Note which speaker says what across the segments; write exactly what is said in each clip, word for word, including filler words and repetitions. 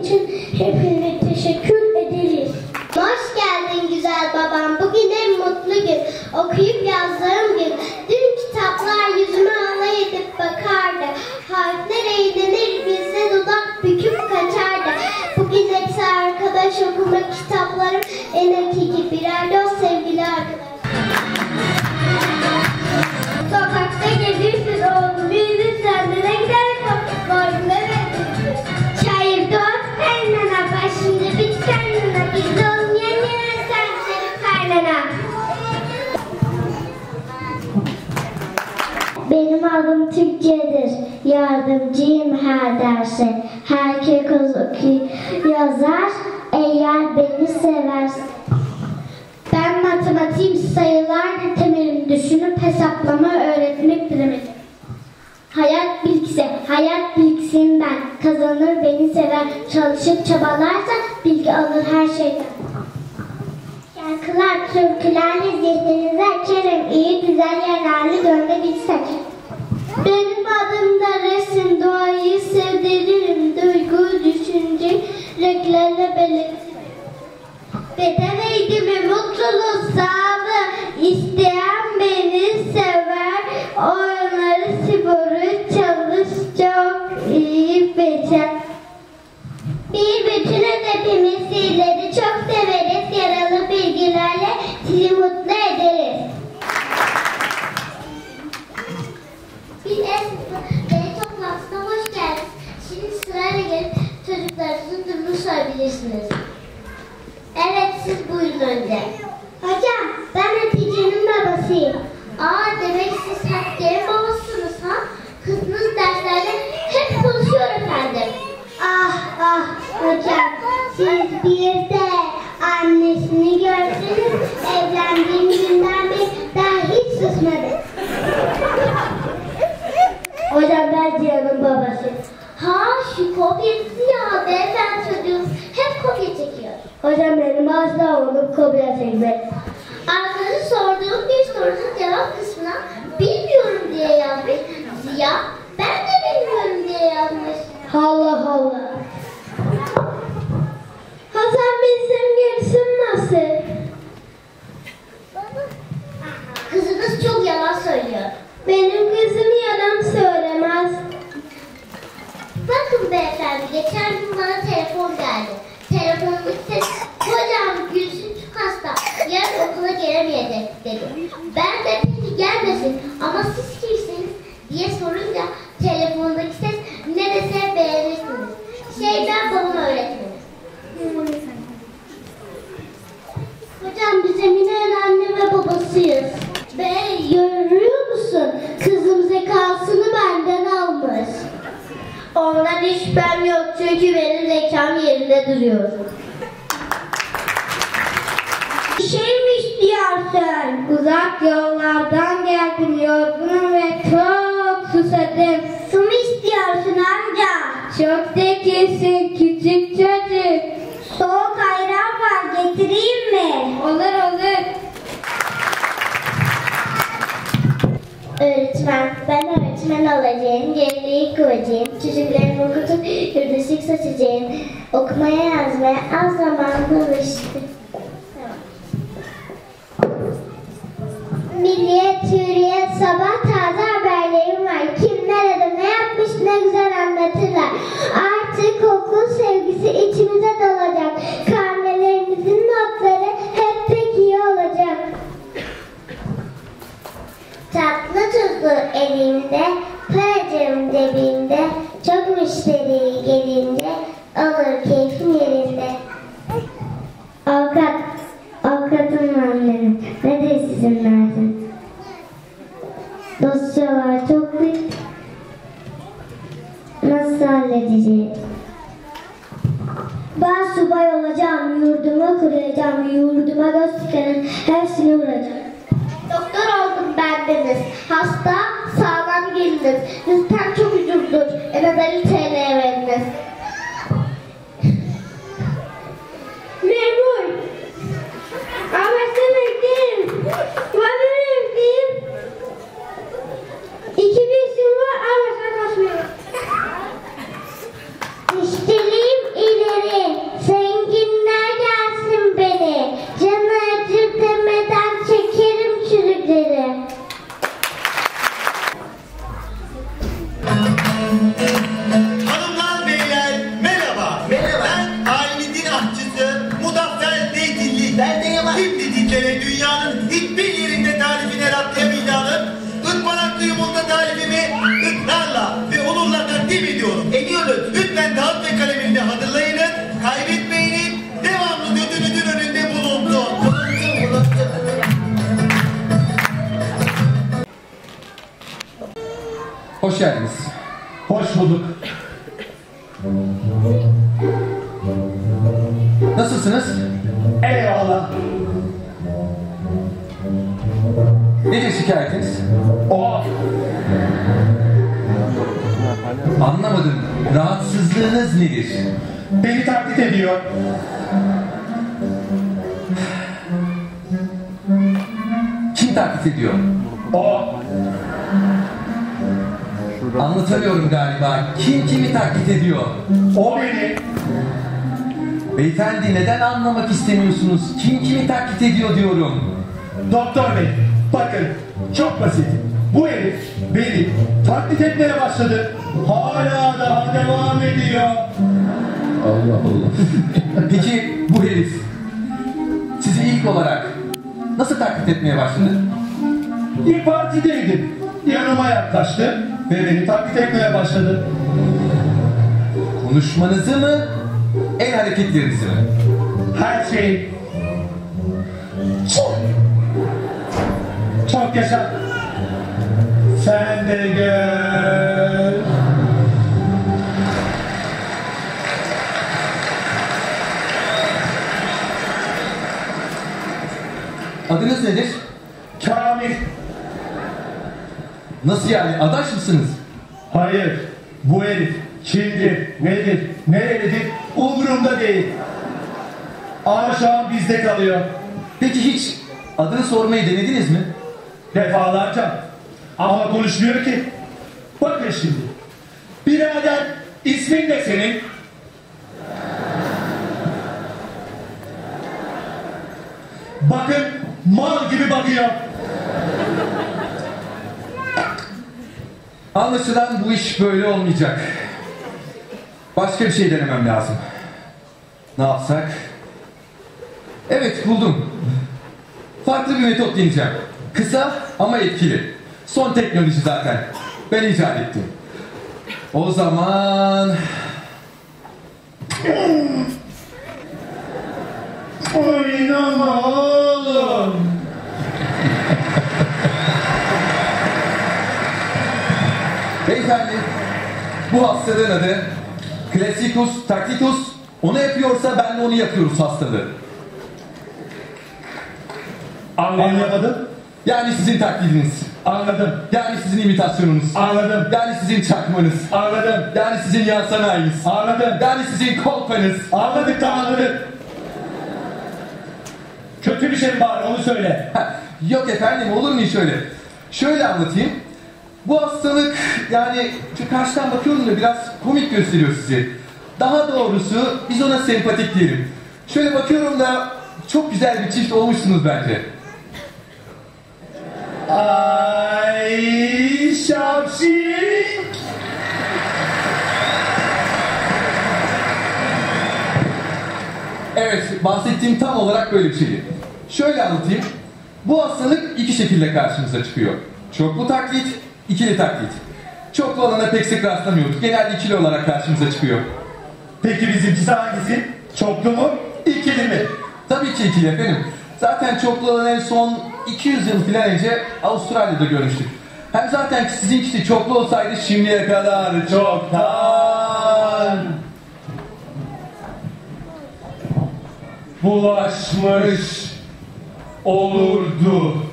Speaker 1: için hepinize teşekkür ederiz.
Speaker 2: Hoş geldin güzel babam. Bugün en mutlu gün. Okuyup yazdığım gün. Dün kitaplar yüzüme alay edip bakardı. Harfler eğlenir bizde dudak büküp kaçardı. Bugün hepsi arkadaş okumak kitaplarım en hakiki birer dost sevgili arkadaşlar. Sokakta gezirsiz oğlum büyüdü sendine giderek boynuna verdirdi. Şair dost kaynana başında bit kaynana biz de olmayan yere sensin kaynana.
Speaker 1: Benim adım Türkçedir. Yardımcıyım her derse. Herkes okuyor, yazar. Eğer beni seversin.
Speaker 2: Ben matematiğim, sayılar temelini düşünüp hesaplama öğretmek dilemedim.
Speaker 1: Hayat bilgisi, hayat bilgisiyim ben. Kazanır beni sever. Çalışıp çabalarsa bilgi alır her şeyden.
Speaker 2: Şarkılar, türkülerle zihninizi açarım. İyi, güzel, yararlı gönderilsek. Benim adım da resim, doğayı sevdiririm. Duygu, düşünce, renklerle belirtirim. Beden eğitimi, mutluluk, sağlık, isteyen beni sever. Oyunları, sporu, çalış, çok iyi becer. Bir bütünün hepimiz sizleri çok severiz. Yaralı bilgilerle sizi mutlu ederiz. Bir ev toplantısına hoş geldiniz. Şimdi sırayla gelip çocuklarınızın durumunu sorabilirsiniz. Evet, siz buyurun önce. Hocam, ben Hatice'nin babasıyım. Aa, demek siz Hatice'nin babasısınız ha? Kızınız derslerde hep konuşuyor efendim. Ah ah hocam, siz bir de annesini gördünüz. Evlendiğim günden beri daha hiç susmadı.
Speaker 1: Hocam ben Cihan'ın babası.
Speaker 2: Ha, şu kopyası ya, beyefendi çocuğum hep kopya çekiyor.
Speaker 1: Hocam benim asla olup kopya çekmek.
Speaker 2: Arkadaşı sorduğum bir sorunun cevap kısmına bilmiyorum diye yazmış. Ziya, ben de bilmiyorum diye yazmış.
Speaker 1: Allah Allah. Hasan bizim Gülsüm nasıl?
Speaker 2: Kızınız çok yalan söylüyor.
Speaker 1: Benim kızım yalan söylemez.
Speaker 2: Bakın beyefendi, geçen gün bana telefon geldi. Telefonun ses, hocam Gülsüm çok hasta, yarın okula gelemeyecek dedi. Ben de peki gelmesin ama siz kimsiniz diye sorunca telefondaki ses ne dese beğenirsiniz. Şey, ben babam öğretmenim.
Speaker 1: Hocam biz Emine'nin anne ve babasıyız. Be, görüyor musun? Kızım zekasını benden almış.
Speaker 2: Ondan hiç şüphem yok çünkü benim zekam yerinde duruyor.
Speaker 1: Bir şey mi istiyorsun? Uzak yollardan geldim, yorgunum ve çok susadım.
Speaker 2: Su mu istiyorsun amca?
Speaker 1: Çok zekisin küçük çocuk.
Speaker 2: Soğuk ayran var, getireyim mi?
Speaker 1: Olur olur.
Speaker 2: Öğretmen, ben öğretmen olacağım, gerilik koyacağım, çocuklarımı okutup yurduşluk saçacağım, okumaya yazmaya az zamanla alıştım. Milliyet, Hürriyet, sabah taze haberlerim var. Kim nerede ne yapmış ne güzel anlatırlar. Artık okul sevgisi içimize dolacak. Karnelerimizin notları hep pek iyi olacak. Tatlı tuzlu evimde, paracığım cebimde, çok müşteri gelince olur keyfim yerinde.
Speaker 1: Avukat, avukatım var benim. Nedir sizin derdin? Dosya var çok büyük. Nasıl halledeceğiz? Ben subay olacağım, yurdumu kuracağım, yurduma göz dikenin hepsini vuracağım.
Speaker 2: Doktor oldum bendeniz. Hasta sağlam geliniz. Lütfen çok ucuzdur. En az elli T L'ye veriniz.
Speaker 1: Memur! Anlaşılır değil. Varırım değil. İki bir sıvı anlaşılmıyor.
Speaker 2: İşçiliğim ileri
Speaker 3: Hoş geldiniz.
Speaker 4: Hoş bulduk.
Speaker 3: Nasılsınız?
Speaker 4: Eyvallah.
Speaker 3: Nedir şikayetiniz?
Speaker 4: O
Speaker 3: Anlamadım. Rahatsızlığınız nedir?
Speaker 4: beni taklit ediyor.
Speaker 3: Kim taklit ediyor?
Speaker 4: O
Speaker 3: Anlatamıyorum galiba. Kim kimi taklit ediyor?
Speaker 4: o beni.
Speaker 3: Beyefendi neden anlamak istemiyorsunuz? Kim kimi taklit ediyor diyorum.
Speaker 4: Doktor bey, bakın çok basit. Bu herif beni taklit etmeye başladı. Hala daha devam ediyor.
Speaker 3: Allah Allah. Peki bu herif sizi ilk olarak nasıl taklit etmeye başladı?
Speaker 4: Bir partideydim. Yanıma yaklaştı ve beni taklit etmeye başladı.
Speaker 3: Konuşmanızı mı? El hareketlerinizi mi?
Speaker 4: Her şey çok çok yaşa. Sen de gel.
Speaker 3: Adınız nedir?
Speaker 4: Kamil.
Speaker 3: Nasıl yani? Adaş mısınız?
Speaker 4: Hayır. Bu herif kimdir, nedir, nerelidir umurumda değil. Ama şu an bizde kalıyor.
Speaker 3: Peki hiç adını sormayı denediniz mi?
Speaker 4: Defalarca. Ama konuşmuyor ki. Bakın şimdi. Birader ismin ne senin? Bakın mal gibi bakıyor.
Speaker 3: Anlaşılan bu iş böyle olmayacak. Başka bir şey denemem lazım. Ne yapsak? Evet buldum. Farklı bir metot deneyeceğim. Kısa ama etkili. Son teknoloji zaten. Ben icat ettim. O zaman...
Speaker 4: Oynama oğlum.
Speaker 3: Beyefendi, bu hastalığın adı Classicus Tacitus. Onu yapıyorsa ben de onu yapıyoruz hastalığı.
Speaker 4: Anlayamadım.
Speaker 3: Yani sizin taklidiniz.
Speaker 4: Anladım.
Speaker 3: Yani sizin imitasyonunuz.
Speaker 4: Anladım.
Speaker 3: Yani sizin çakmanız.
Speaker 4: Anladım.
Speaker 3: Yani sizin yan sanayiniz.
Speaker 4: Anladım.
Speaker 3: Yani sizin kolpanız.
Speaker 4: Anladık da anladık. Kötü bir şey mi var onu söyle.
Speaker 3: Ha, yok efendim olur mu hiç öyle? Şöyle anlatayım. Bu hastalık yani şu karşıdan bakıyorum da biraz komik gösteriyor sizi. Daha doğrusu biz ona sempatik diyelim. Şöyle bakıyorum da çok güzel bir çift olmuşsunuz bence.
Speaker 4: Ay şapşik.
Speaker 3: Evet, bahsettiğim tam olarak böyle bir şeydi. Şöyle anlatayım. Bu hastalık iki şekilde karşımıza çıkıyor. Çoklu taklit, ikili taklit. Çoklu olana pek sık rastlamıyoruz. Genelde ikili olarak karşımıza çıkıyor.
Speaker 4: Peki bizimkisi hangisi? Çoklu mu? İkili mi?
Speaker 3: Tabii ki ikili efendim. Zaten çoklu olan en son iki yüz yıl falan önce Avustralya'da görmüştük. Hem zaten sizinkisi çoklu olsaydı şimdiye kadar çoktan
Speaker 4: bulaşmış olurdu.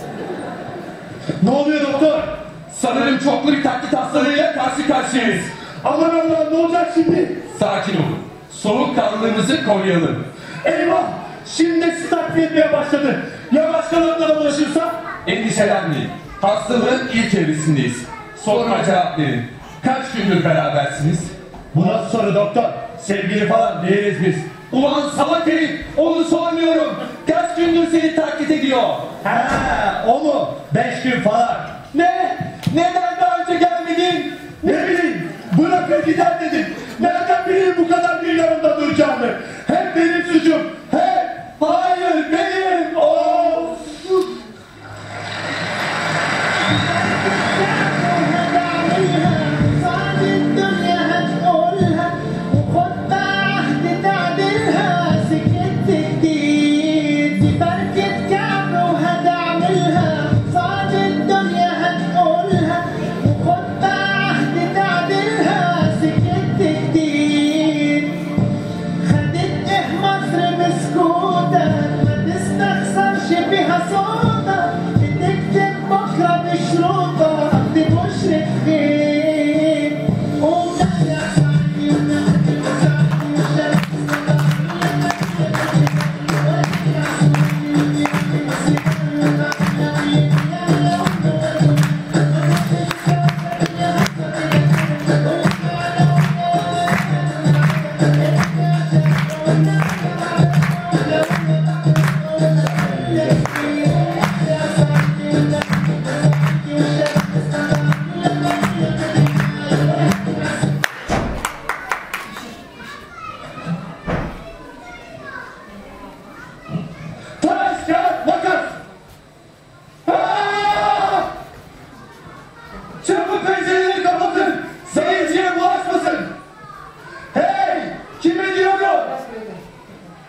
Speaker 4: Ne oluyor doktor?
Speaker 3: sanırım çoklu bir taklit hastalığıyla karşı karşıyayız.
Speaker 4: Aman Allah'ım ne olacak şimdi?
Speaker 3: Sakin olun. Soğukkanlılığımızı koruyalım.
Speaker 4: Eyvah! Şimdi sizi takviye etmeye başladı. Ya başkalarına bulaşırsa?
Speaker 3: Endişelenmeyin. Hastalığın ilk evresindeyiz. Soruma cevap verin. Kaç gündür berabersiniz?
Speaker 4: Bu nasıl soru doktor? Sevgili falan değiliz biz.
Speaker 3: Ulan salak herif! Onu sormuyorum. Kaç gündür seni taklit ediyor?
Speaker 4: Ha, o mu? Beş gün falan.
Speaker 3: Ne? Neden daha önce gelmedin?
Speaker 4: Ne bileyim, bırakın gider dedim. Nereden bileyim bu kadar bir yanımda duracağını? Hep benim suçum, hep.
Speaker 3: Hayır benim! Of!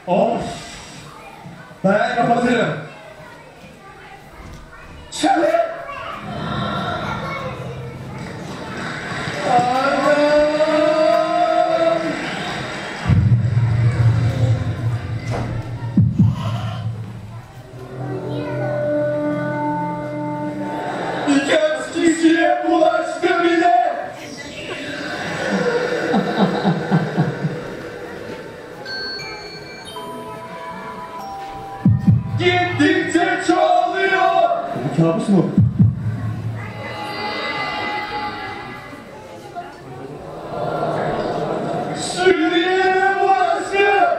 Speaker 4: Of! Ben kapatırım. Şöyle! Birkaç kişiye bulaştı bile. Gittikçe çoğalıyor. Bu kabus mu? Sürüye bulaştı.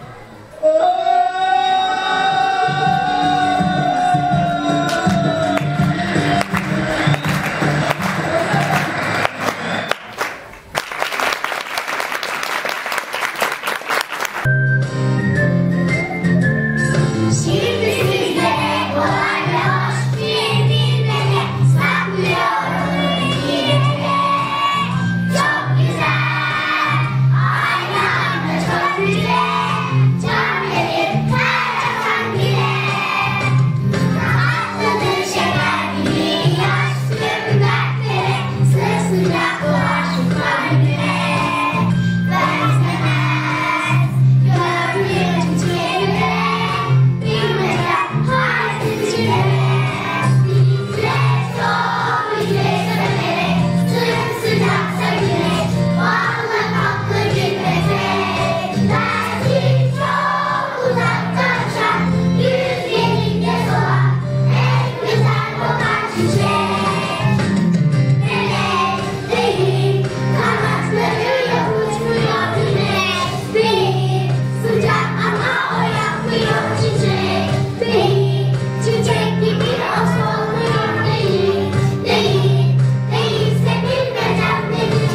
Speaker 2: Şimdi sizlere kolay ve hoş bir bilmece saklıyorum içimde. Çok güzel, aynı anda çok güzel. Can verir kaynakan bile. Tatlıdır şeker gibi yaşlı dertlere. Sıcak sıcak doğar şu kalbime. Versemez, gördüğüm çiçeğime. Bilmeden hayatın içine. Bizle çok bizle severek. Sımsıcak sevgilerek. Bağla kaplı gülmesek. Belki çok uzaktan uçan. Yüz yerinde soğan. En güzel kokan çiçek. Melek değil, kanatlarıyla uçmuyor güneş. Değil, sıcak ama o yapmıyor çiçek. Değil, çiçek gibi o solmuyor değil. Değil, değilse bilmeden değil.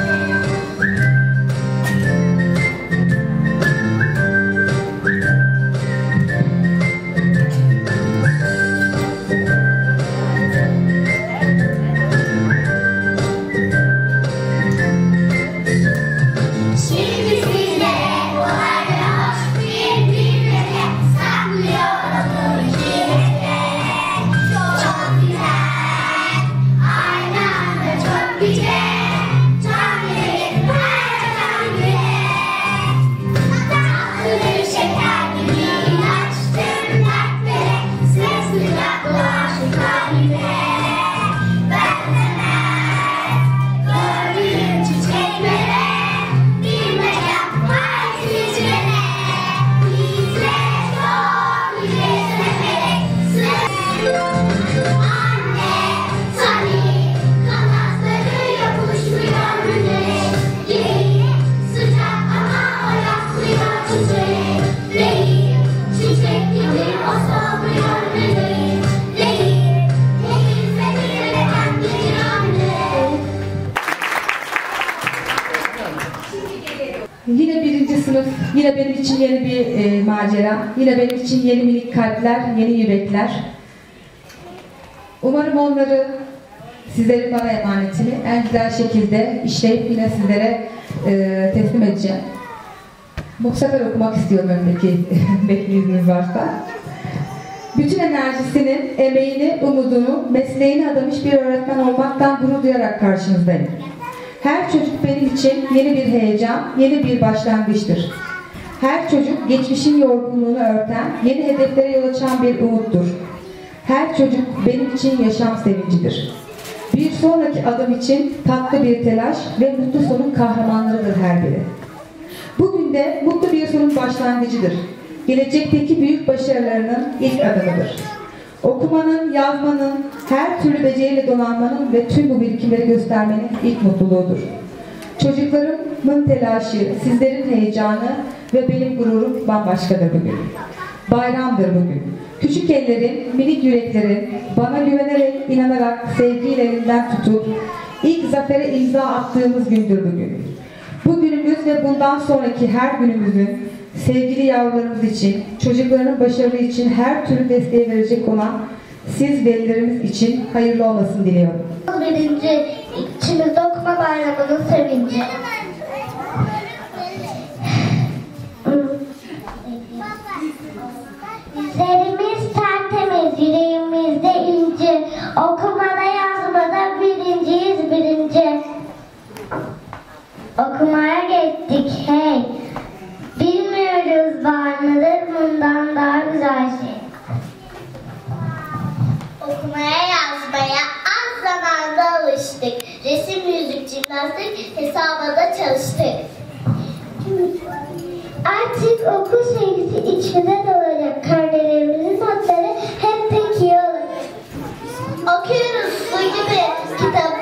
Speaker 2: Şimdi sizlere kolay ve hoş bir bilmece saklıyorum içimde. Çok güzel, aynı anda çok güzel. Can verir kaynakan bile. Tatlıdır şeker gibi ilaçtır dertlere. Sıcak doğar şu kalbime. Versemez, gördüğüm çiçeklere. Bilmeden hayatın içine. Bizle çok bizle severek. Anne, tabii, kanatları yapışmıyor güneş. Değil, sıcak ama o yapmıyor çiçek. Değil, çiçek gibi o solmuyor değil. Değil, değilse bilmeden değil anne.
Speaker 5: Yine birinci sınıf, yine benim için yeni bir e, macera, yine benim için yeni minik kalpler, yeni yürekler. Umarım onları, sizlerin bana emanetini en güzel şekilde işleyip yine sizlere e, teslim edeceğim. Bu sefer okumak istiyorum önündeki beklediğiniz varsa. Bütün enerjisinin, emeğini, umudunu, mesleğini adamış bir öğretmen olmaktan gurur duyarak karşınızdayım. Her çocuk benim için yeni bir heyecan, yeni bir başlangıçtır. Her çocuk geçmişin yorgunluğunu örten, yeni hedeflere yol açan bir umuttur. Her çocuk benim için yaşam sevincidir. Bir sonraki adım için tatlı bir telaş ve mutlu sonun kahramanlarıdır her biri. Bugün de mutlu bir sonun başlangıcıdır. Gelecekteki büyük başarılarının ilk adımıdır. Okumanın, yazmanın, her türlü beceriyle donanmanın ve tüm bu birikimleri göstermenin ilk mutluluğudur. Çocuklarımın telaşı, sizlerin heyecanı ve benim gururum bambaşkadır bugün. Bayramdır bugün. Küçük ellerin, minik yüreklerin, bana güvenerek, inanarak, sevgiyle elinden tutup, ilk zafere imza attığımız gündür bugün. Bu günümüz ve bundan sonraki her günümüzün sevgili yavrularımız için, çocukların başarılı için her türlü desteği verecek olan siz velilerimiz için hayırlı olmasını diliyorum.
Speaker 1: Birinci içimizde okuma bayramının sevinci. Artık okul sevgisi içimize dolacak. Karnelerimizin notları hep pek iyi olacak.
Speaker 2: Okuyoruz bu gibi kitap